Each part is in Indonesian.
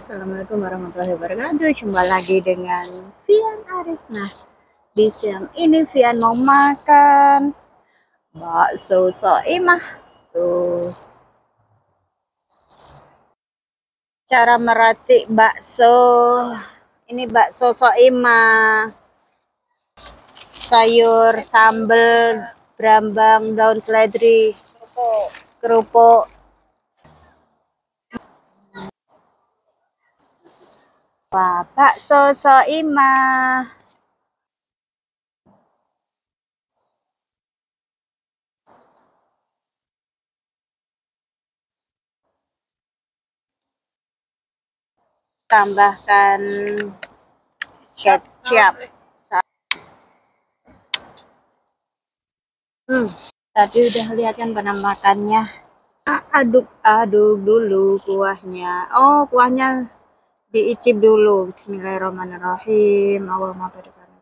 Assalamualaikum warahmatullahi wabarakatuh. Jumpa lagi dengan Vian Arisna. Di siang ini Vian mau makan bakso soimah. Tuh, cara meracik bakso. Ini bakso soimah. Sayur sambal brambang daun seledri, kerupuk. Wah, bakso soimah. Tambahkan kecap. Tadi udah lihat kan penampakannya. Aduk-aduk dulu kuahnya. Oh, kuahnya diicip dulu. Bismillahirrahmanirrahim. Allahumma barik lana.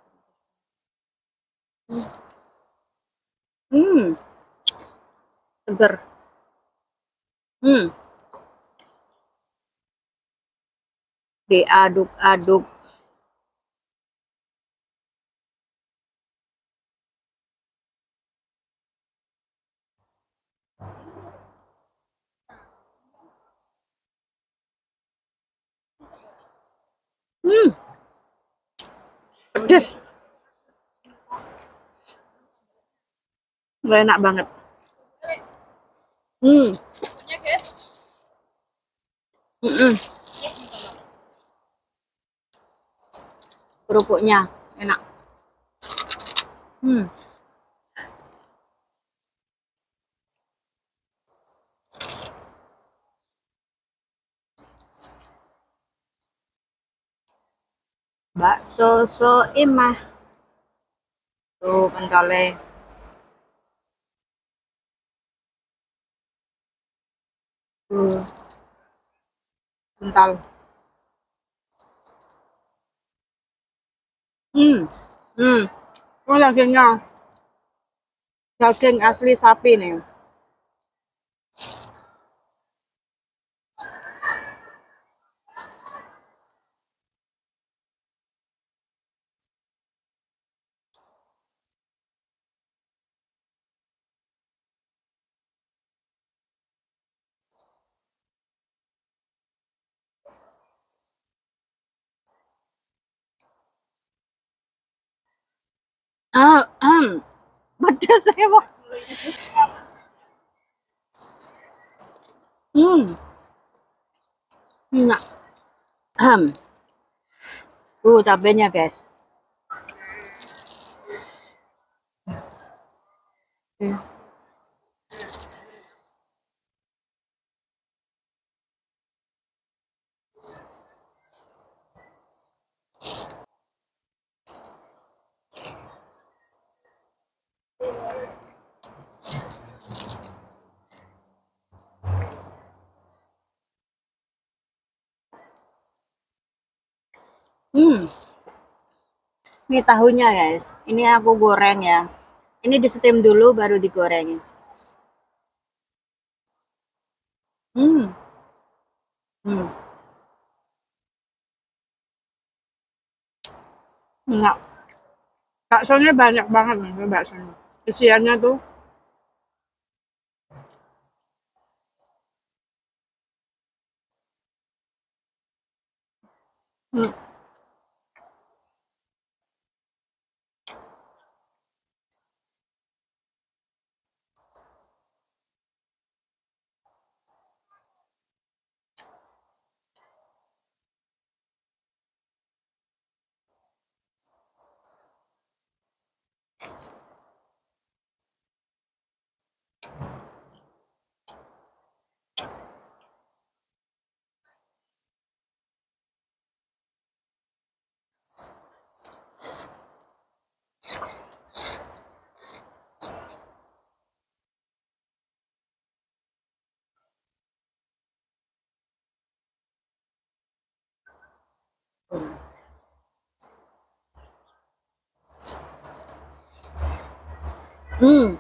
Hmm, seger. Hmm, diaduk-aduk. Hmm, pedes. Gak enak banget. Hmm, kerupuknya enak. Hmm, bakso soimah. Tuh, pentolnya. Tuh, kental. Hmm, hmm. Oh, daging asli sapi nih. Ah, pedas ya, Bos. Hmm, enak. Cabenya, guys. Hmm. Hmm. Ini tahunya, guys. Ini aku goreng ya. Ini di steam dulu baru digoreng. Hmm. Hmm. Enggak. Baksonya banyak banget nih baksonya. Isiannya tuh. Hmm. Hmm.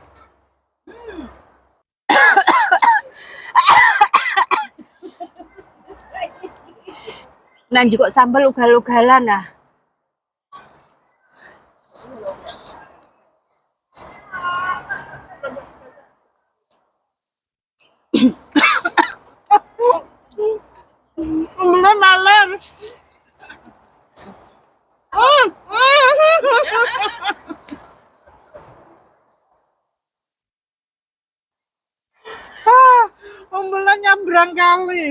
Nah juga sambal ugal-ugalan nah. Mulai malam. Umbelan nyabrang kali.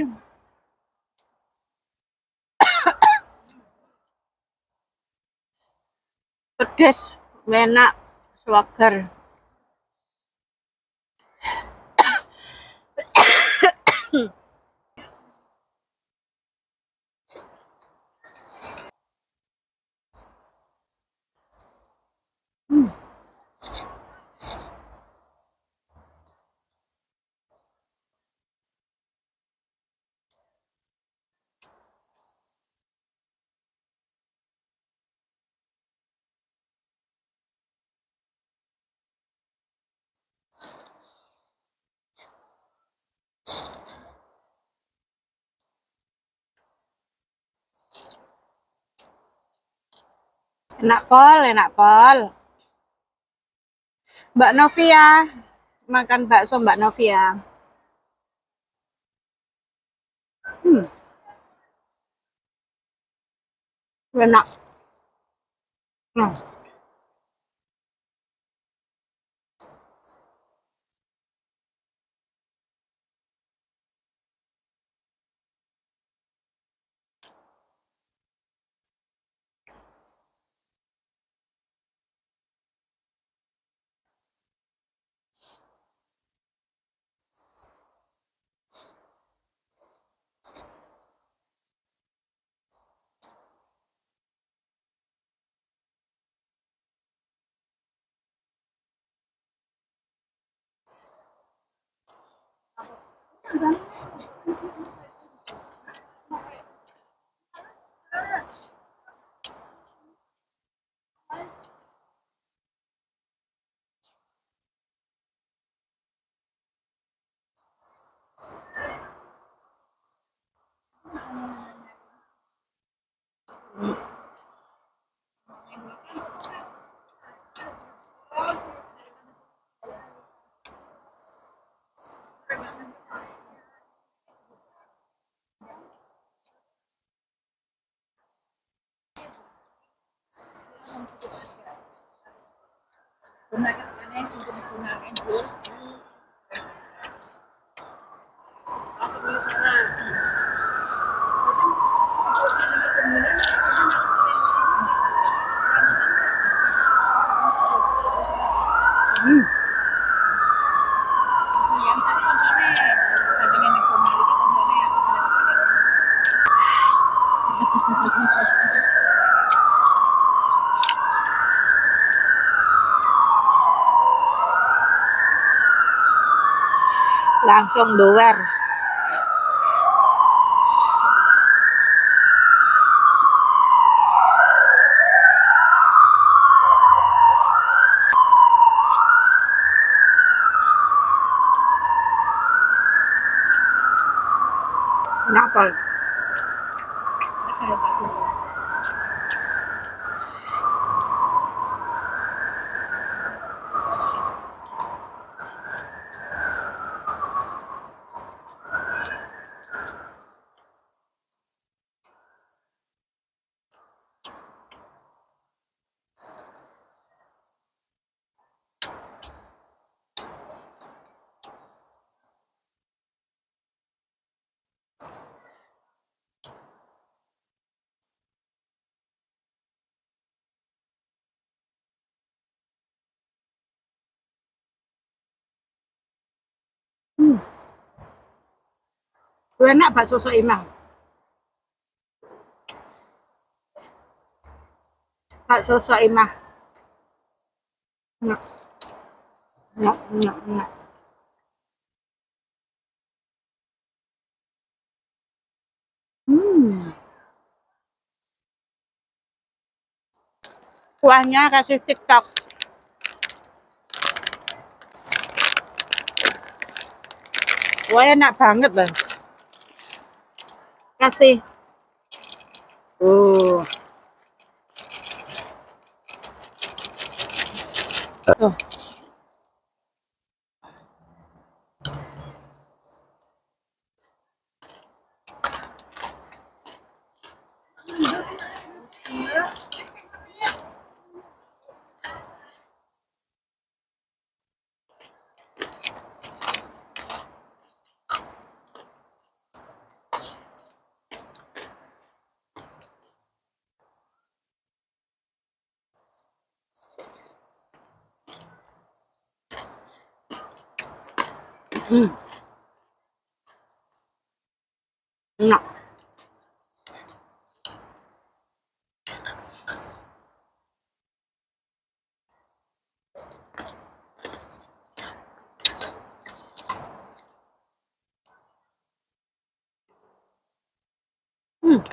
Pedes, enak, segar. Enak pol, enak pol. Mbak Novia, makan bakso Mbak Novia. Enak. Nah. Langsung doer. Kenapa? Enak bakso Soimah. Bakso Soimah. Enak, enak, enak, enak. Kuahnya kasih TikTok. Wah enak banget loh. Kasih Tuh. Tuh. Enak. Hmm.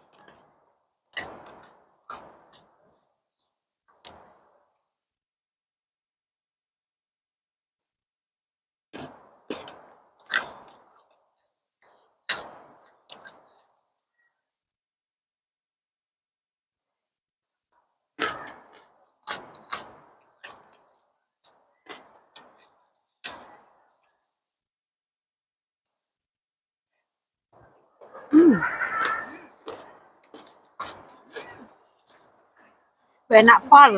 Enak pal.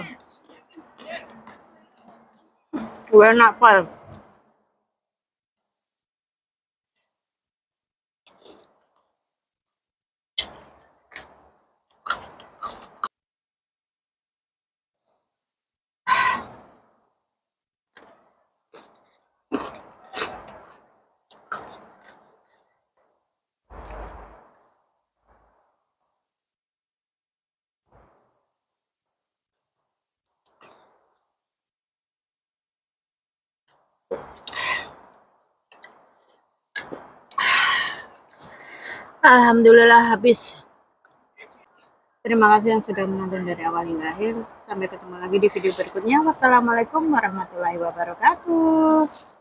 Enak pal. Alhamdulillah habis. Terima kasih yang sudah menonton dari awal hingga akhir. Sampai ketemu lagi di video berikutnya. Wassalamualaikum warahmatullahi wabarakatuh.